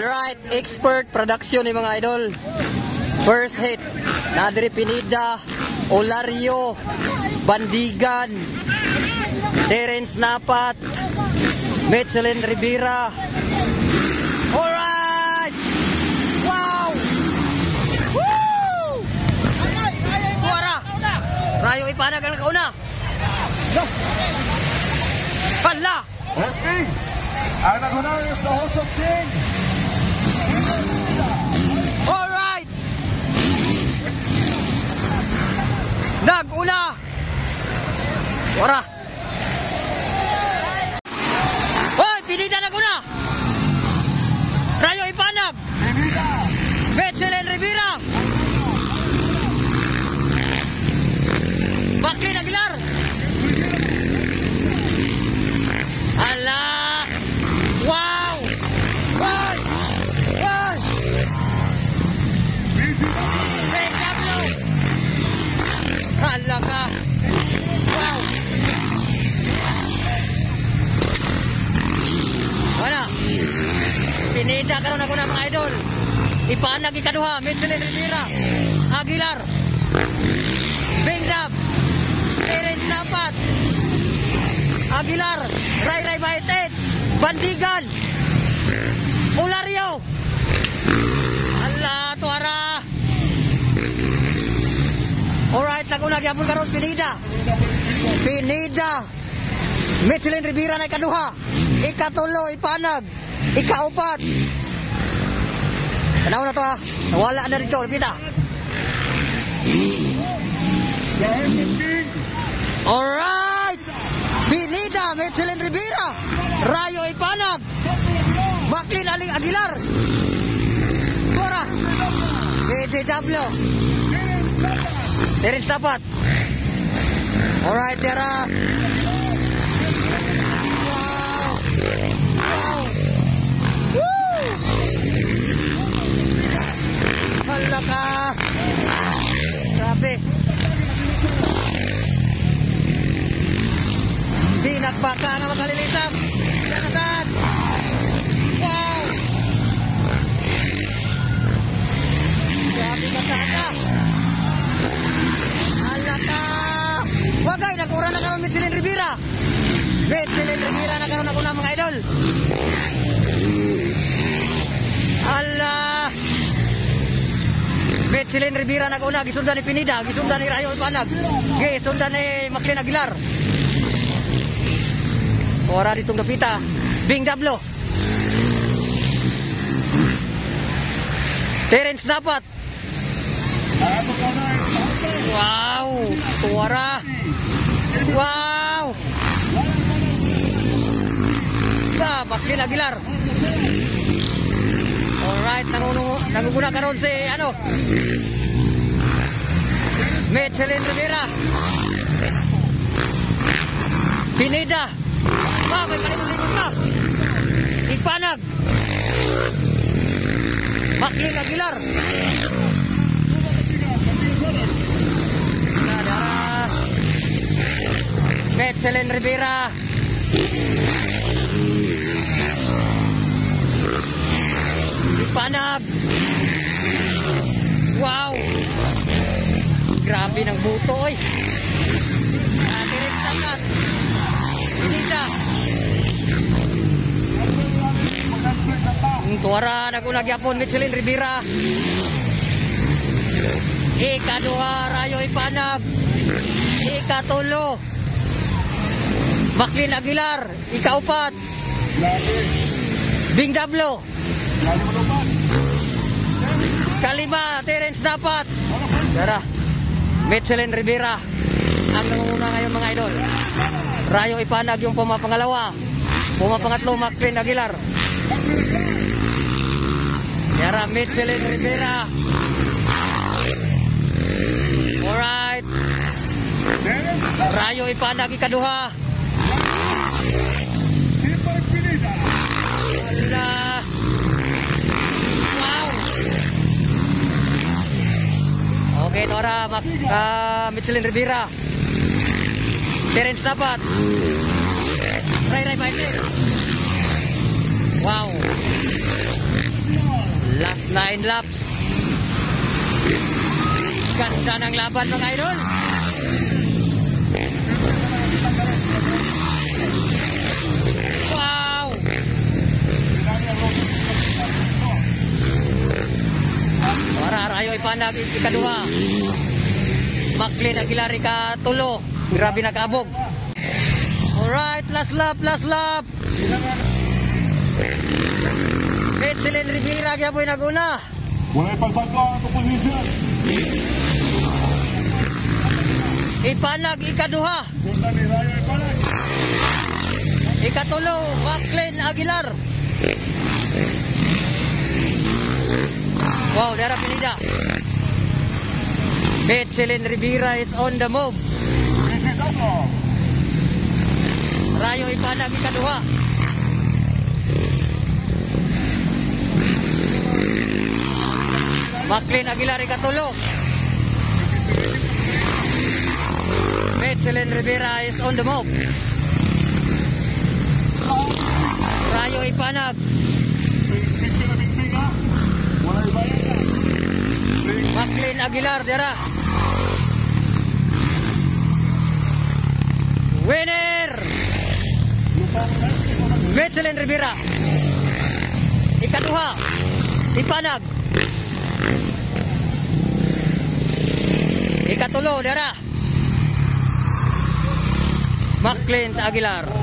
Alright, expert production ni mga idol. First hit, Nadri Pineda, Olario, Bandigan, Terence Napat, Michelin Rivera. Alright! Wow! Woo! Tuara! Rayo ipanag ang kauna. Hala! Okay. Ang naguna is the host of King. Alright! Nag-una! Tuara! Hoy! Pineda nag-una! Rayo ipanag! Michelin Rivera! Baklin Aguilar! Ala! Wow! Wow! Wow! Hey, Pablo! Ala ka! Wow! Wala! Pineda karon ako na mga idol. Ipanag ikaduha, Michelin Rivera, Aguilar, Bengdab, Terence Napat, Aguilar, Ray Baitet, Bandigan, Olario. Allah, tuara. Alright, naguna gyapon karon Pineda. Michelin Rivera na ikaduha, ikatulo ipanag, ikaupat. Tanaw na to ha. Nawala na rito. Repita. Alright. Pineda, Michelin Rivera, Rayo ipanag, Baklin Aguilar, Tora, BJW, Terence Napat. Alright, Tera. Wow. Wow. Woo. Hala ka. Grabe. Di nagbaka nga makalilitam. Jangan. Wow. Grabe ka sana. Hala ka. Wagay, nagura na karon Michelin Rivera. Michelin Rivera na karon ako na mga idol. Hala. Michelin Rivera nag-una, gisundan ni Pineda, gisundan ni Rayo Ipanag, gisundan ni Baklin Aguilar. Ora ditong dapita, Bengdablo, Terence Napat. Wow, tuara. Wow. Baklin Aguilar. Alright, naguguna karon si ano? Michelin Rivera. Pineda. Wow, may palingon-lingon pa. Ipanag. Baklin Aguilar. Nadara. Michelin Rivera. Ipanag. Wow. Grabe ng buto oy. Terence Napat. Pineda. Tuara naguna gyapon Michelin Rivera. Ikaduha Rayo Ipanag. Ikatulo Baklin Aguilar. Ikaupat Bengdablo. Kalima Terence Napat. Sara Michelin Rivera ang nangunguna ngayon mga idol. Rayo Ipanag yung pumapangalawa. Pumapangatlo Baklin Aguilar. Yara Michelin Rivera. Alright. Rayo Ipanag ikaduha. Wala. Wow. Okay, Tora, Michelin Rivera. Terence Napat. Ray Baitet. Wow. Last 9 laps. Ganda ng laban mga idol. Wow! Para Rayo Ipanag ikaduha. McLean Aguilar ikatulo. Grabe nag-abog. Alright, last lap, last lap. Metzelin Rivera kaya po'y naguna. Wala ipagbago ang position. Ipanag ikaduha. Sundan ni Rayo Ipanag. Ikatulo, McLean Aguilar. Wow, dara pinida. Metzelin Rivera is on the move. Rayo Ipanag ikaduha. McLean Aguilar ikatulo. Metzelin Rivera is on the move. Rayo Ipanag. McLean Aguilar dera. Winner! Metzelin Rivera. Ikaduha. Ipanag. Ikatulo dera. McLean Aguilar.